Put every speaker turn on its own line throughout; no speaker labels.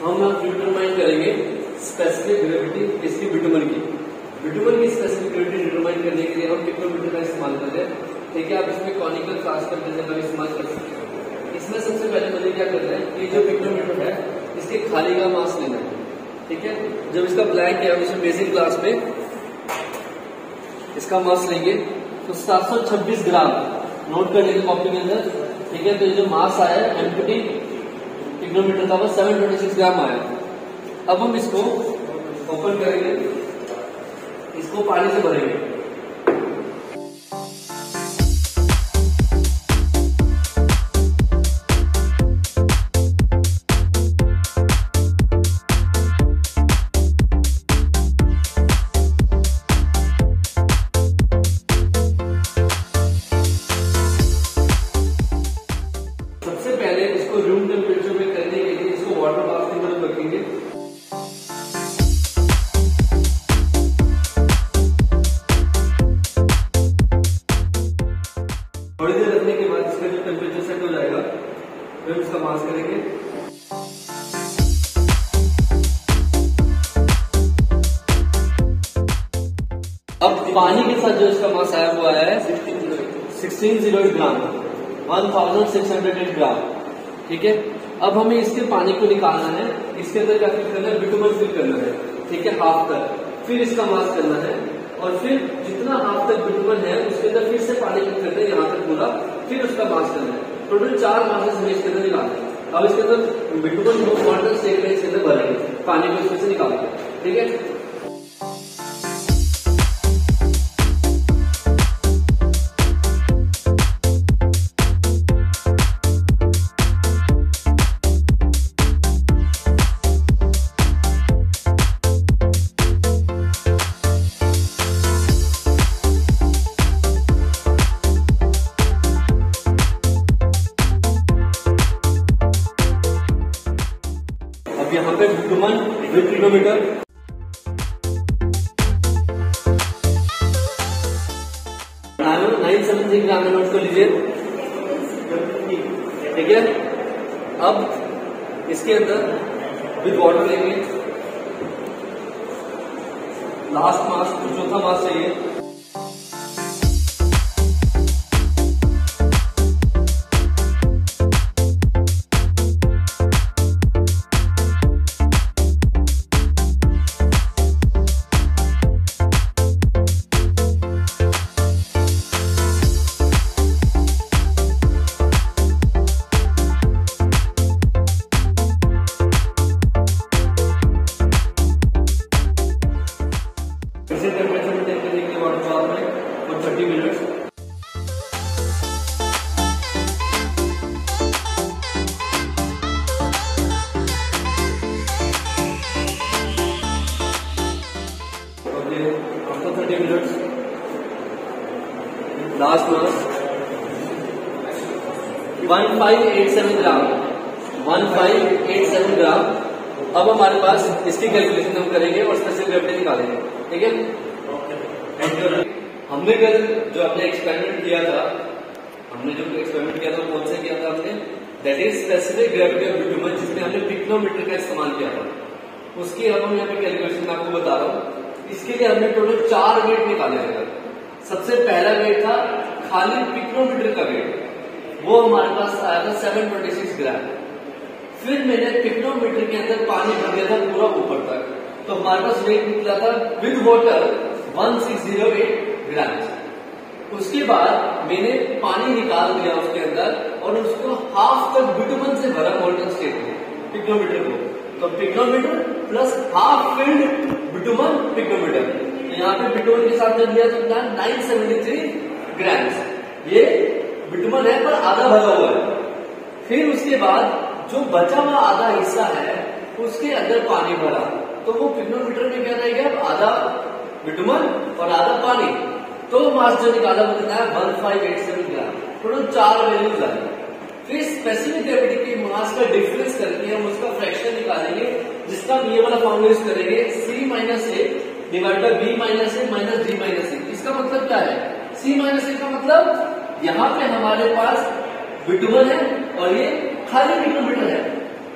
हम डिटरमाइन करेंगे specific gravity इसकी बिटुमन की स्पेसिफिक ग्रेविटी डिटरमाइन करने के लिए हम पिक्नोमीटर का इस्तेमाल कर रहे हैं। ठीक है, आप इसमें कॉनिकल ट्रांसफर करने का इस्तेमाल कर सकते हैं। इसमें सबसे पहले मुझे क्या करना है, ये जो पिक्नोमीटर है इसके खाली का मास लेना है। ठीक है, जब इसका ब्लैंक है हम बेसिक क्लास में इसका मास लेंगे तो 726 ग्राम नोट कर लेंगे कॉपी के अंदर। ठीक है, तो ये जो मास आया है एम्प्टी पिक्नोमीटर का वो 726 ग्राम आया। अब हम इसको ओपन करेंगे, इसको पानी से भरेंगे। सबसे पहले इसको रूम टेम्परेचर में करने के लिए इसको वाटर बाथ की तरफ रखेंगे। थोड़ी देर रखने के बाद इसका जो टेम्परेचर सेट हो जाएगा फिर इसका मास करेंगे। अब पानी के साथ जो इसका मास आया हुआ है 1608 ग्राम, 1608 ग्राम। ठीक है, अब हमें इसके पानी को निकालना है, इसके अंदर क्या फिल करना है, बिटुमन फिल करना है। ठीक है, हाफ तक, फिर इसका मास करना है और फिर जितना हाफ तक बिटुमन है उसके अंदर फिर से पानी फिल करना है यहाँ तक पूरा, फिर उसका मास करना है। टोटल 4 मासेस हमें इसके अंदर निकालना है। अब इसके अंदर बिटुमन को वाटर स्टेट में इसके अंदर भरेंगे, पानी को इसमें से निकालेंगे। ठीक है, अब यहाँ पे बिटुमन विद पिक्नोमीटर 973 ग्राम में नोट कर लीजिए। ठीक है, अब इसके अंदर विद वाटर लेंगे, लास्ट मास चौथा मास चाहिए। इसे टेम्परेचर में टेक करेंगे वाटर बाथ में और 30 minutes. Okay, after 30 minutes last mass 1587 gram, 1587 gram. अब हमारे पास इसकी कैलकुलेशन हम करेंगे और स्पेसिफिक ग्रेविटी निकालेंगे। ठीक है, हमने कल जो अपने एक्सपेरिमेंट किया था, वो कौन से किया था हमने, that is specific gravity of bitumen, जिसमें हमने पिक्नोमीटर का इस्तेमाल किया था। उसकी अब हम यहाँ पे कैलकुलेशन आपको बता रहा हूँ। इसके लिए हमने टोटल 4 वेट निकाले थे। सबसे पहला वेट था खाली पिक्नोमीटर का वेट, वो हमारे पास आया था 726 ग्राम। फिर मैंने पिक्नोमीटर के अंदर पानी भर दिया था पूरा ऊपर तक, तो हमारे पास वेट निकला था विद वाटर 1608 ग्राम। उसके बाद मैंने पानी निकाल दिया उसके अंदर और उसको हाफ तक बिटुमन से भरा मोल्टन स्टेट में पिक्नोमीटर को। तो pycnometer plus half filled bitumen pycnometer, तो यहाँ पे बिटुमन के साथ दिया तो 973 ग्राम। ये बिटुमन है पर आधा भरा हुआ है। फिर उसके बाद जो बचा हुआ आधा हिस्सा है उसके अंदर पानी भरा, तो वो पिक्नोमीटर में क्या रहेगा, आधा बिटुमन और आधा पानी। तो मास जो निकाला वो कितना है 1587 ग्राम। टोटल 4 वैल्यूज आए। फिर स्पेसिफिक ग्रेविटी के मास का डिफरेंस करके हम उसका फ्रैक्शन निकालेंगे, जिसका हम ये वाला फॉर्मूला यूज करेंगे, C minus A divide by B minus A minus D minus A. इसका मतलब क्या है, C माइनस ए का मतलब यहाँ पे हमारे पास बिटुमन है और ये खाली पिक्नोमीटर है,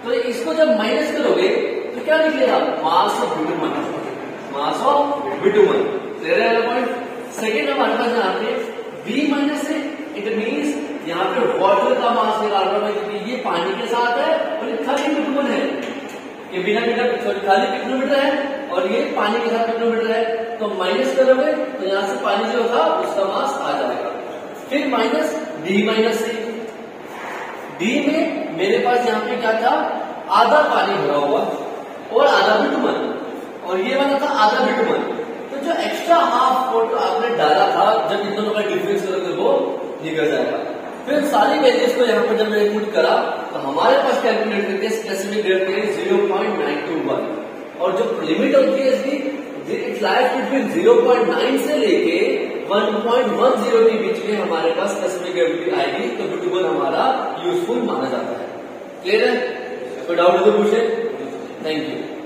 तो इसको जब माइनस करोगे तो क्या निकलेगा, mass of bitumen, mass of bitumen. Clear है पॉइंट। सेकेंड हमारे पास यहाँ पे बी माइनस है, इट मीन्स यहाँ पे वाटर का मास निकाल रहा है, क्योंकि ये पानी के साथ है और ये खाली बिटुमन है, ये बिना खाली किलोमीटर है और ये पानी के साथ किलोमीटर है। तो माइनस करोगे तो यहाँ से पानी जो था उसका मास आ जाएगा। फिर minus D minus C, D में मेरे पास यहाँ पे क्या था, आधा पानी भरा हुआ और आधा बिटुमन, और ये वाला था आधा बिटुमन। तो जो एक्स्ट्रा हाफ वोट आपने डाला था, जब इन दोनों का डिफरेंस करोगे वो निकल जाएगा। फिर सारी वैल्यूज को यहाँ पर जब मैं इनपुट करा तो हमारे पास कैलकुलेट करके स्पेसिफिक ग्रेविटी 0.921, और जो लिमिट होती है इसकी इट लाइज बिटवीन 0.9 से लेके 1.10 के बीच में हमारे पास स्पेसिफिक ग्रेविटी आएगी, तो बिटुमन हमारा यूजफुल माना जाता है। क्लियर है? कोई डाउट है तो पूछे। Thank you.